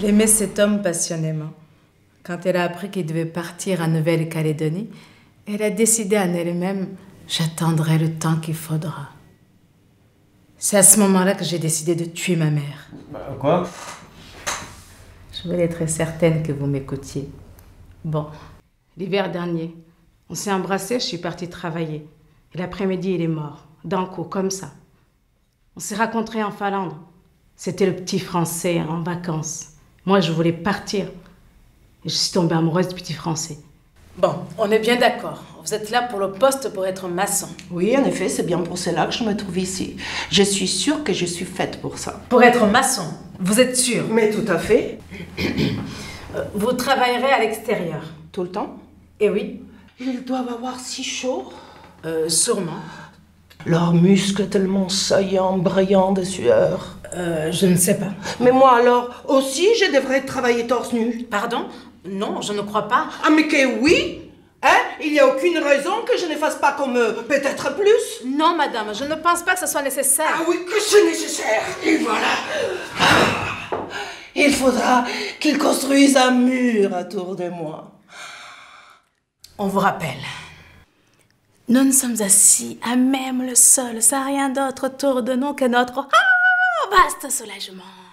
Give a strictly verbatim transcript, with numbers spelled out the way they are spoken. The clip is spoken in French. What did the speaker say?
aimait cet homme passionnément. Quand elle a appris qu'il devait partir en Nouvelle-Calédonie, elle a décidé en elle-même « j'attendrai le temps qu'il faudra ». C'est à ce moment-là que j'ai décidé de tuer ma mère. Bah, quoi? Je voulais être certaine que vous m'écoutiez. Bon, l'hiver dernier, on s'est embrassés, je suis partie travailler. Et l'après-midi, il est mort, d'un coup, comme ça. On s'est rencontrés en Finlande. C'était le petit Français en vacances. Moi, je voulais partir. Et je suis tombée amoureuse du petit Français. Bon, on est bien d'accord. Vous êtes là pour le poste pour être maçon. Oui, en effet, c'est bien pour cela que je me trouve ici. Je suis sûre que je suis faite pour ça. Pour être maçon, vous êtes sûre? Mais tout à fait. Vous travaillerez à l'extérieur? Tout le temps? Eh oui. Ils doivent avoir si chaud. Euh, sûrement. Leurs muscles tellement saillants, brillants de sueur. Euh, je ne sais pas. Mais moi alors, aussi, je devrais travailler torse nu. Pardon? Non, je ne crois pas. Ah mais que oui? Hein? Il n'y a aucune raison que je ne fasse pas comme eux. Peut-être plus. Non, madame, je ne pense pas que ce soit nécessaire. Ah oui, que c'est nécessaire. Et voilà. Ah, il faudra qu'ils construisent un mur autour de moi. On vous rappelle. Nous ne sommes assis à même le sol, sans rien d'autre autour de nous que notre ah, vaste soulagement.